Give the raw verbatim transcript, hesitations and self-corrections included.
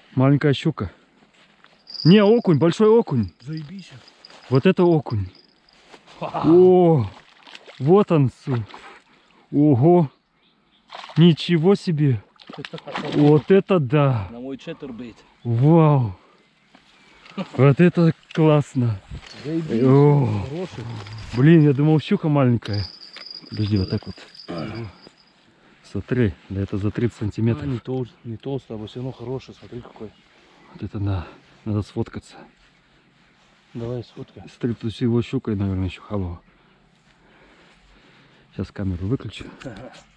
Маленькая щука. Не, окунь, большой окунь. Заебись. Вот это окунь. О, вот он. Ого. Ничего себе. Вот это да. На мой четвербейт. Вау. Вот это классно. Заебись. О, Хороший. блин, я думал, щука маленькая. Подожди, вот так вот. Смотри, да это за тридцать сантиметров. А, не, тол не толстый, а все равно хороший. Смотри какой. Вот это да. Надо сфоткаться. Давай сфоткай. Смотри, тут его щукой, наверное, еще хавал. Сейчас камеру выключу. Ага.